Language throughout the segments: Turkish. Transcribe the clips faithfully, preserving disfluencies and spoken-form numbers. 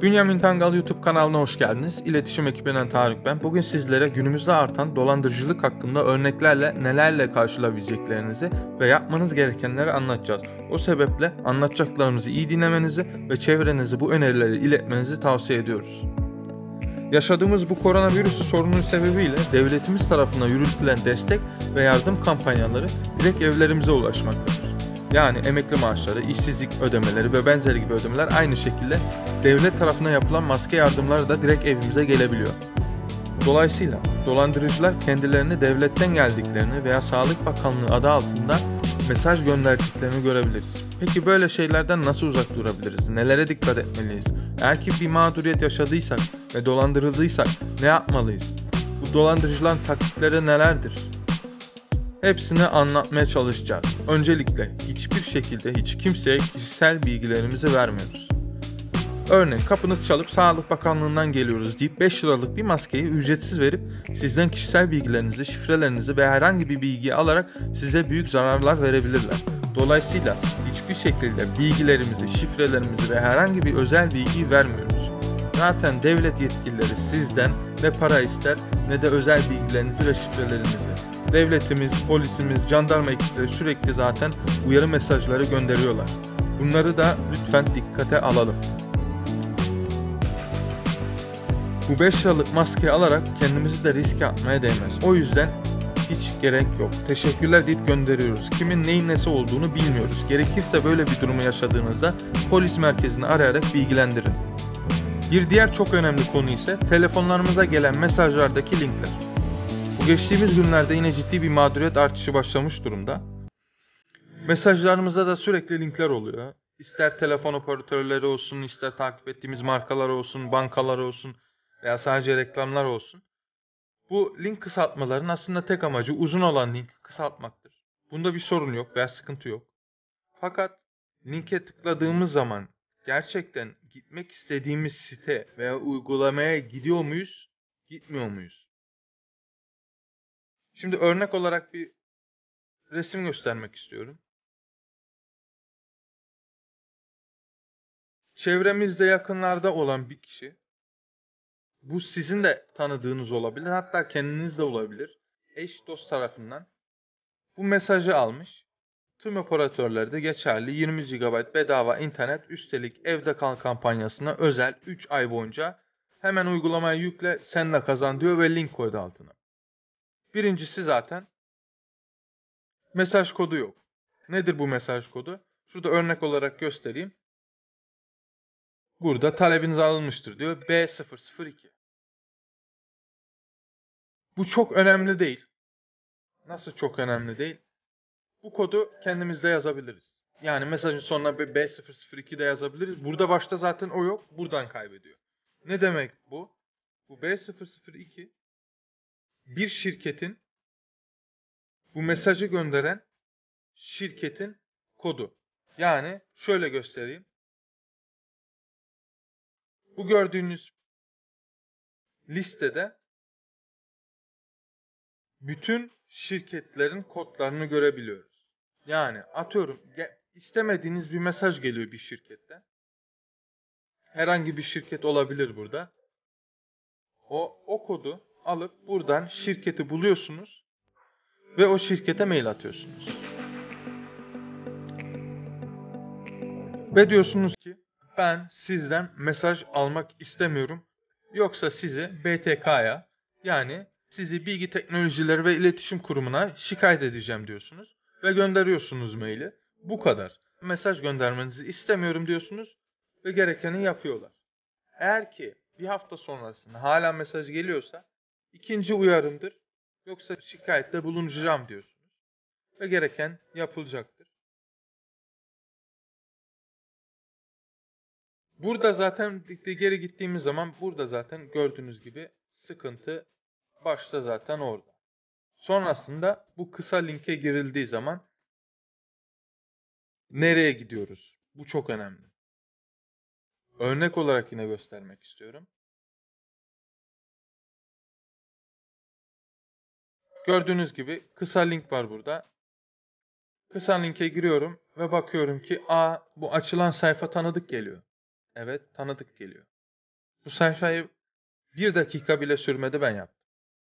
Bünyamin Tangal YouTube kanalına hoş geldiniz. İletişim ekibinden Tarık ben. Bugün sizlere günümüzde artan dolandırıcılık hakkında örneklerle nelerle karşılaşabileceklerinizi ve yapmanız gerekenleri anlatacağız. O sebeple anlatacaklarımızı iyi dinlemenizi ve çevrenize bu önerileri iletmenizi tavsiye ediyoruz. Yaşadığımız bu koronavirüsü sorunun sebebiyle devletimiz tarafından yürütülen destek ve yardım kampanyaları direkt evlerimize ulaşmaktadır. Yani emekli maaşları, işsizlik ödemeleri ve benzeri gibi ödemeler aynı şekilde devlet tarafından yapılan maske yardımları da direkt evimize gelebiliyor. Dolayısıyla dolandırıcılar kendilerini devletten geldiklerini veya Sağlık Bakanlığı adı altında mesaj gönderdiklerini görebiliriz. Peki böyle şeylerden nasıl uzak durabiliriz? Nelere dikkat etmeliyiz? Eğer ki bir mağduriyet yaşadıysak ve dolandırıldıysak ne yapmalıyız? Bu dolandırıcıların taktikleri nelerdir? Hepsini anlatmaya çalışacağız. Öncelikle hiçbir şekilde hiç kimseye kişisel bilgilerimizi vermiyoruz. Örneğin kapınız çalıp Sağlık Bakanlığı'ndan geliyoruz deyip beş liralık bir maskeyi ücretsiz verip sizden kişisel bilgilerinizi, şifrelerinizi ve herhangi bir bilgiyi alarak size büyük zararlar verebilirler. Dolayısıyla hiçbir şekilde bilgilerimizi, şifrelerimizi ve herhangi bir özel bilgiyi vermiyoruz. Zaten devlet yetkilileri sizden ne para ister ne de özel bilgilerinizi ve şifrelerinizi. Devletimiz, polisimiz, jandarma ekipleri sürekli zaten uyarı mesajları gönderiyorlar. Bunları da lütfen dikkate alalım. Bu beş liralık maskeyi alarak kendimizi de riske atmaya değmez. O yüzden hiç gerek yok. Teşekkürler deyip gönderiyoruz. Kimin neyin nesi olduğunu bilmiyoruz. Gerekirse böyle bir durumu yaşadığınızda polis merkezini arayarak bilgilendirin. Bir diğer çok önemli konu ise telefonlarımıza gelen mesajlardaki linkler. Bu geçtiğimiz günlerde yine ciddi bir mağduriyet artışı başlamış durumda. Mesajlarımızda da sürekli linkler oluyor. İster telefon operatörleri olsun, ister takip ettiğimiz markalar olsun, bankalar olsun veya sadece reklamlar olsun. Bu link kısaltmaların aslında tek amacı uzun olan linki kısaltmaktır. Bunda bir sorun yok veya sıkıntı yok. Fakat linke tıkladığımız zaman gerçekten gitmek istediğimiz site veya uygulamaya gidiyor muyuz, gitmiyor muyuz? Şimdi örnek olarak bir resim göstermek istiyorum. Çevremizde yakınlarda olan bir kişi, bu sizin de tanıdığınız olabilir, hatta kendiniz de olabilir, eş dost tarafından bu mesajı almış. Tüm operatörlerde geçerli yirmi gigabayt bedava internet, üstelik evde kal kampanyasına özel üç ay boyunca hemen uygulamayı yükle, sen de kazan diyor ve link koydu altına. Birincisi zaten mesaj kodu yok. Nedir bu mesaj kodu? Şurada örnek olarak göstereyim. Burada talebiniz alınmıştır diyor. B sıfır sıfır iki. Bu çok önemli değil. Nasıl çok önemli değil? Bu kodu kendimizde yazabiliriz. Yani mesajın sonuna bir B sıfır sıfır iki de yazabiliriz. Burada başta zaten o yok. Buradan kaybediyor. Ne demek bu? Bu B sıfır sıfır iki bir şirketin, bu mesajı gönderen şirketin kodu. Yani şöyle göstereyim. Bu gördüğünüz listede bütün şirketlerin kodlarını görebiliyoruz. Yani atıyorum istemediğiniz bir mesaj geliyor bir şirketten. Herhangi bir şirket olabilir burada. O, o kodu alıp buradan şirketi buluyorsunuz ve o şirkete mail atıyorsunuz. Ve diyorsunuz ki ben sizden mesaj almak istemiyorum. Yoksa sizi B T K'ya, yani sizi Bilgi Teknolojileri ve İletişim Kurumu'na şikayet edeceğim diyorsunuz. Ve gönderiyorsunuz maili. Bu kadar. Mesaj göndermenizi istemiyorum diyorsunuz ve gerekeni yapıyorlar. Eğer ki bir hafta sonrasında hala mesaj geliyorsa ikinci uyarımdır. Yoksa şikayette bulunacağım diyorsunuz. Ve gereken yapılacaktır. Burada zaten geri gittiğimiz zaman burada zaten gördüğünüz gibi sıkıntı başta zaten orada. Sonrasında bu kısa linke girildiği zaman nereye gidiyoruz? Bu çok önemli. Örnek olarak yine göstermek istiyorum. Gördüğünüz gibi kısa link var burada. Kısa linke giriyorum ve bakıyorum ki a bu açılan sayfa tanıdık geliyor. Evet, tanıdık geliyor. Bu sayfayı bir dakika bile sürmedi, ben yaptım.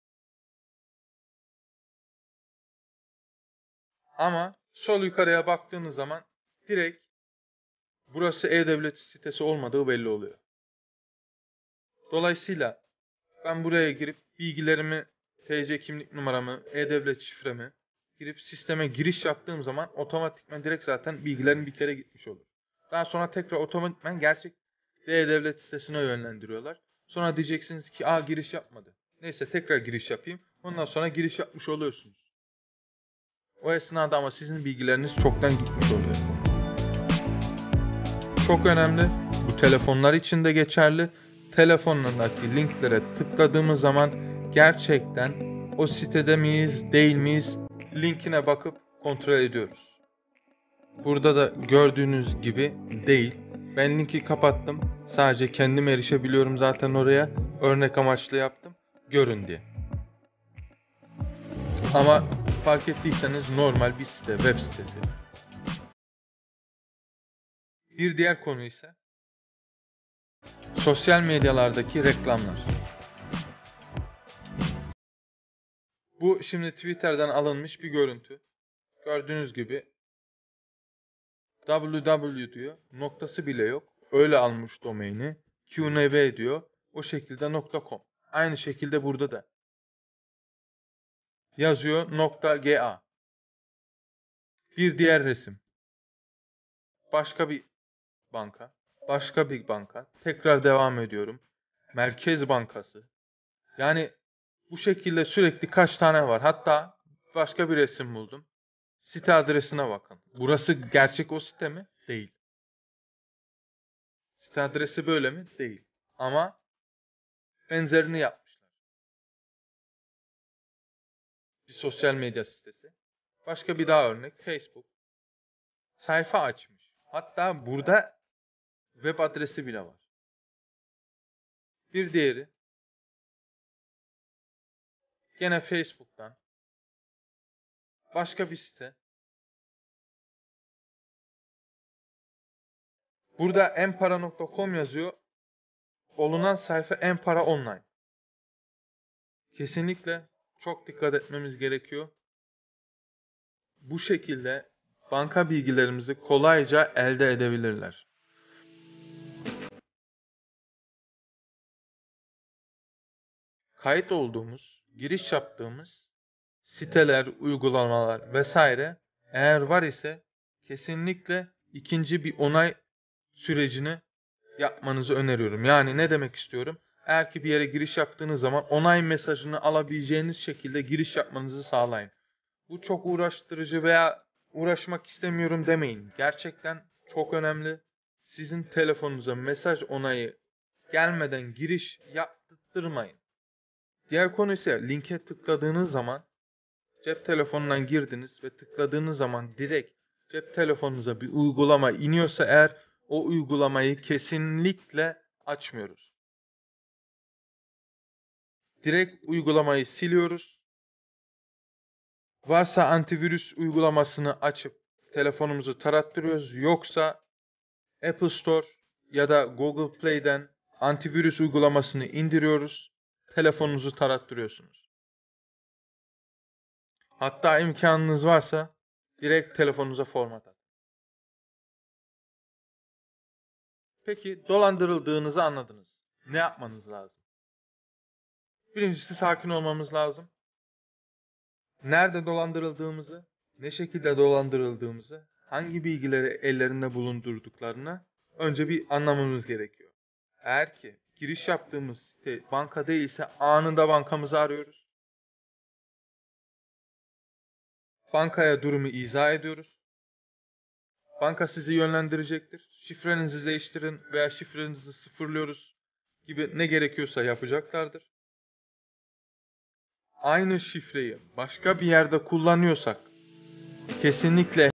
Ama sol yukarıya baktığınız zaman direkt burası E-Devlet sitesi olmadığı belli oluyor. Dolayısıyla ben buraya girip bilgilerimi, T C kimlik numaramı, E-Devlet şifremi girip sisteme giriş yaptığım zaman otomatikman direkt zaten bilgilerim bir kere gitmiş olur. Daha sonra tekrar otomatikman gerçek E-Devlet sitesine yönlendiriyorlar. Sonra diyeceksiniz ki aa giriş yapmadı. Neyse tekrar giriş yapayım. Ondan sonra giriş yapmış oluyorsunuz. O esnada ama sizin bilgileriniz çoktan gitmiş oluyor. Çok önemli. Bu telefonlar için de geçerli. Telefonundaki linklere tıkladığımız zaman gerçekten o sitede miyiz, değil miyiz linkine bakıp kontrol ediyoruz. Burada da gördüğünüz gibi değil. Ben linki kapattım. Sadece kendim erişebiliyorum zaten oraya. Örnek amaçlı yaptım. Görün diye. Ama fark ettiyseniz normal bir site, web sitesi. Bir diğer konu ise sosyal medyalardaki reklamlar. Bu şimdi Twitter'dan alınmış bir görüntü. Gördüğünüz gibi www diyor. Noktası bile yok. Öyle almış domaini. Q N V diyor. O şekilde .com. Aynı şekilde burada da yazıyor .ga. Bir diğer resim. Başka bir banka. Başka bir banka. Tekrar devam ediyorum. Merkez Bankası. Yani bu şekilde sürekli kaç tane var. Hatta başka bir resim buldum. Site adresine bakın. Burası gerçek o site mi? Değil. Site adresi böyle mi? Değil. Ama benzerini yapmışlar. Bir sosyal medya sitesi. Başka bir daha örnek. Facebook. Sayfa açmış. Hatta burada web adresi bile var. Bir diğeri. Gene Facebook'tan. Başka bir site. Burada empara nokta com yazıyor. Olunan sayfa Empara Online. Kesinlikle çok dikkat etmemiz gerekiyor. Bu şekilde banka bilgilerimizi kolayca elde edebilirler. Kayıt olduğumuz, giriş yaptığımız siteler, uygulamalar vesaire eğer var ise kesinlikle ikinci bir onay sürecini yapmanızı öneriyorum. Yani ne demek istiyorum? Eğer ki bir yere giriş yaptığınız zaman onay mesajını alabileceğiniz şekilde giriş yapmanızı sağlayın. Bu çok uğraştırıcı veya uğraşmak istemiyorum demeyin. Gerçekten çok önemli. Sizin telefonunuza mesaj onayı gelmeden giriş yaptırmayın. Diğer konu ise linke tıkladığınız zaman cep telefonundan girdiniz ve tıkladığınız zaman direkt cep telefonunuza bir uygulama iniyorsa eğer o uygulamayı kesinlikle açmıyoruz. Direkt uygulamayı siliyoruz. Varsa antivirüs uygulamasını açıp telefonumuzu tarattırıyoruz. Yoksa Apple Store ya da Google Play'den antivirüs uygulamasını indiriyoruz. Telefonunuzu tarattırıyorsunuz. Hatta imkanınız varsa direkt telefonunuza format atın. Peki dolandırıldığınızı anladınız. Ne yapmanız lazım? Birincisi sakin olmamız lazım. Nerede dolandırıldığımızı, ne şekilde dolandırıldığımızı, hangi bilgileri ellerinde bulundurduklarını önce bir anlamamız gerekiyor. Eğer ki giriş yaptığımız site banka değilse anında bankamızı arıyoruz. Bankaya durumu izah ediyoruz. Banka sizi yönlendirecektir. Şifrenizi değiştirin veya şifrenizi sıfırlıyoruz gibi ne gerekiyorsa yapacaklardır. Aynı şifreyi başka bir yerde kullanıyorsak kesinlikle